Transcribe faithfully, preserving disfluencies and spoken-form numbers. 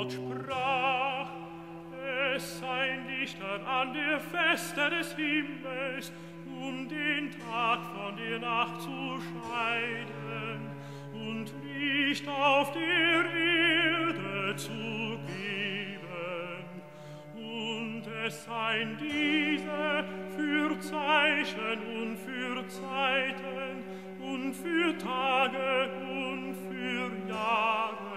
Gott sprach, es seien Lichter an der Feste des Himmels, um den Tag von der Nacht zu scheiden und Licht auf der Erde zu geben. Und es seien diese für Zeichen und für Zeiten und für Tage und für Jahre,